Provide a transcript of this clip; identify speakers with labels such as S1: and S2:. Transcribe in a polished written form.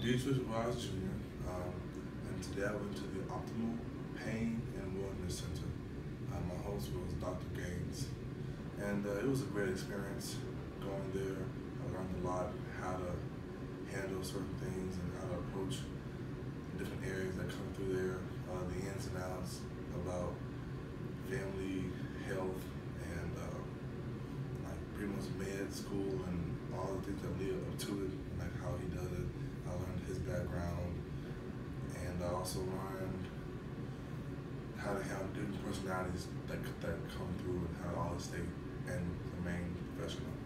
S1: Dietrich Wise Jr., and today I went to the Optimal Pain and Wellness Center. My host was Dr. Gaines, and it was a great experience going there. I learned a lot how to handle certain things and how to approach different areas that come through there, the ins and outs about family, health, and like pretty much med school and all the things that lead up to it, like how he does it. I learned his background, and I also learned how to handle different personalities that come through and how to all stay and remain professional.